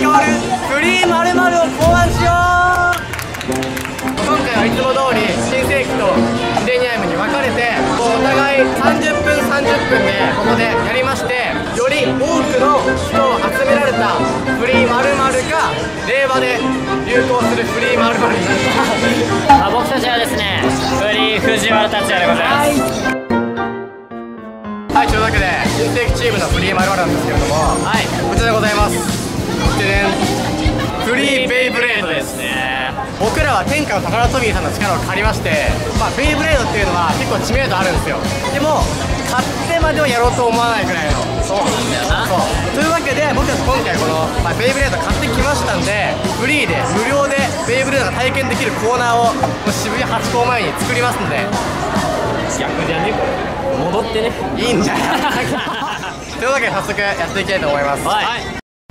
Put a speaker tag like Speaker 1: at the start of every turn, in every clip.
Speaker 1: 変わるフリー〇〇を考案しよう。今回はいつも通り新世紀とミレニアムに分かれてお互い30分30分でここでやりまして、より多くの人を集められたフリー〇〇か令和で流行するフリー〇〇になるか。
Speaker 2: 僕たちはですね、フリー藤原達也でございます。
Speaker 1: はい、というわけで新世紀チームのフリー〇〇なんですけれども、はい、こちらでございます。でね、フリーベイブレードですね。僕らは天下のタカラトミーさんの力を借りまして、ベイブレードっていうのは結構知名度あるんですよ。でも買ってまではやろうと思わないぐらいの。そうなんだよな。そうというわけで僕たち今回この、ベイブレード買ってきましたんで、フリーで無料でベイブレードが体験できるコーナーを渋谷ハチ公前に作りますんで。
Speaker 2: 逆じゃねこれ。戻ってね。
Speaker 1: いいんじゃないというわけで早速やっていきたいと思います。はい、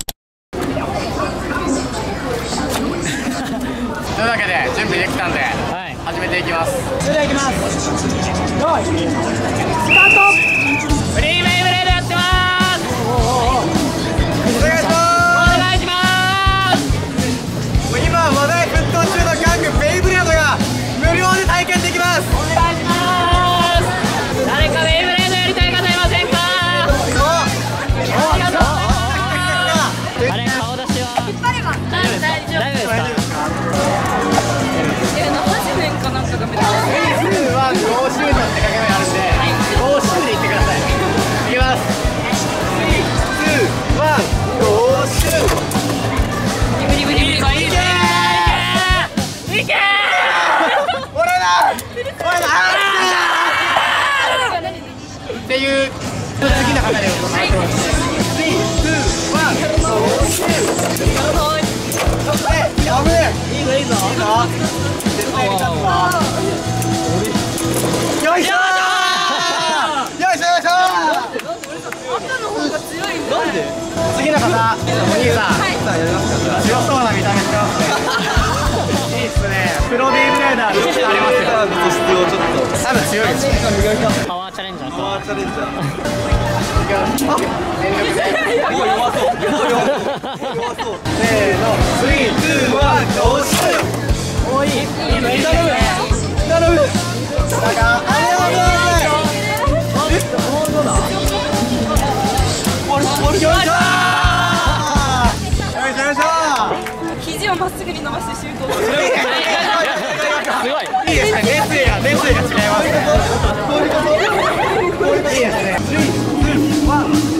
Speaker 1: というわけで準備できたんで、始めていきます。それではいきます。よいスタート。
Speaker 2: フリーベイブレードやってます。
Speaker 1: お願いします。
Speaker 2: お願いします。
Speaker 1: 今話題沸騰中のギャングベイブレードが無料で体験できます。
Speaker 2: お願いします。誰かベイブレードやりたい方いませんか。ありがとう。あれ顔出しは大丈夫ですか。
Speaker 3: 8年かなんかがめっちゃ
Speaker 1: フリーは5周年って書きがあるんで、5周でいってください。いきます。3、2、1、5周。
Speaker 2: ブリブリブリ。いけー。いけー。
Speaker 1: 俺だ。俺だ。っていう次の方でございます。3、2、1、5周。やべえ。いいぞいいぞ。絶対に勝つわ。よいしょー。よいしょよいしょー。
Speaker 3: 赤の方が強いんだ。
Speaker 1: なんで？次の方、お兄さん。強そうな見た目してますね。いいっすね。プロベイブレーダーの力ありますよ。多分強いですね。
Speaker 2: パワーチャレンジャー。
Speaker 1: パワーチャレンジャー。弱そう。せーの、3、2、1、どうしよう。おい、いいね。頼む。なんか、あれはどうだ。よいしょー。
Speaker 3: 肘をまっすぐに伸ばしてシュートを。
Speaker 2: すごい。
Speaker 1: いいですね。熱意が違いますね。いいですね。3、2、1。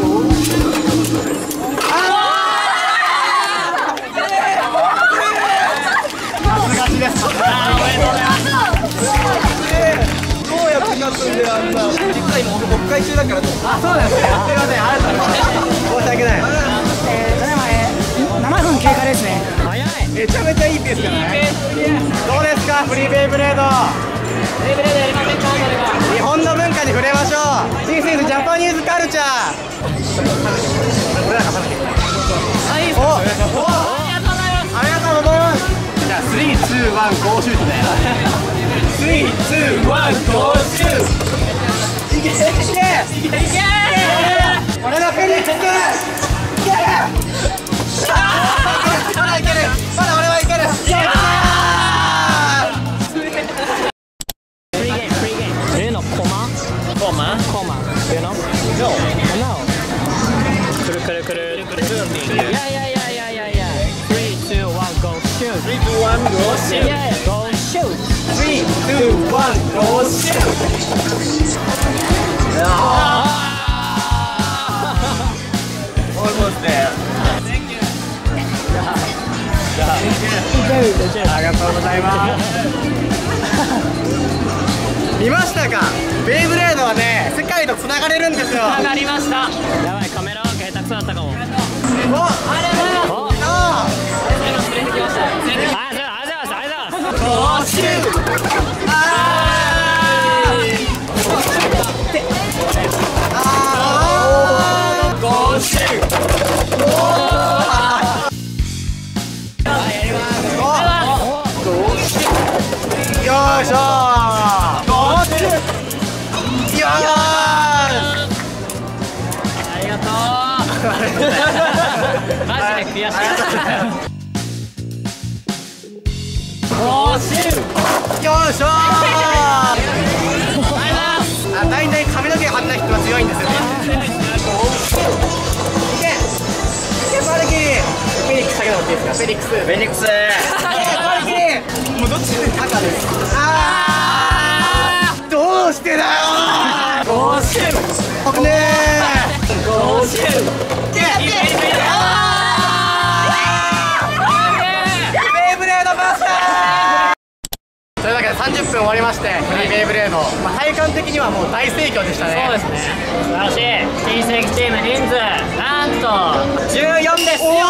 Speaker 1: 回中だから。あ、そうなんですね。すみません、ありがとうございます。申し訳ない。
Speaker 4: ただいま7分経過ですね。
Speaker 2: 早い。
Speaker 1: めちゃめちゃいいペースじゃない。どうですか、フリーベイブレード。
Speaker 2: ベイブレードやりませんか、誰か。
Speaker 1: 日本の文化に触れましょう。This is Japanese culture。俺らが食べてる。
Speaker 2: はい。
Speaker 1: お、
Speaker 2: ありがとうございます。
Speaker 1: ありがとうございます。じゃあ、3、2、1、ゴーシュートだよ。3、2、1、ゴーシュート。いけいけいけいけ。俺のフェニックス。いけ。まだいける。まだ俺はいける。
Speaker 2: くるくるくる。いやいやいやいやいやいや。3、2、1、go shoot。
Speaker 1: 3、2、1、ゴーシュート。
Speaker 2: Go shoot。
Speaker 1: 3、2、1、ゴーシュート。Almost there。ありがとうございます。見ましたか？ベイブレードはね、世界と繋がれるんですよ。
Speaker 2: 繋がりました。やばい、カメラワーク下手くそだったかも。
Speaker 1: お、ありがとうございます。
Speaker 2: 連れてきました。ありがとうございます。ありがとうございます。
Speaker 1: ゴーシュート。ゴーシュート。よいしょー。ゴーシュート。よー。
Speaker 2: ありがとう。マジで。 悔しい。おーしゅう。
Speaker 1: よいしょー。あ、大体髪の毛張った人は強いんですよね。いけマルキリフェニックスだけでもっていいですか。フェニックスマルキリもうどっちで赤です。あーどうしてだよー。
Speaker 2: おーしゅう。
Speaker 1: 僕ね
Speaker 2: おーしゅう。
Speaker 1: ベイブレードバスター。というわけで30分終わりまして、フリーベイブレード、体感的にはもう大盛況でしたね。
Speaker 2: そうですね。素晴らしい。新世紀チーム人数なんと14です。
Speaker 1: お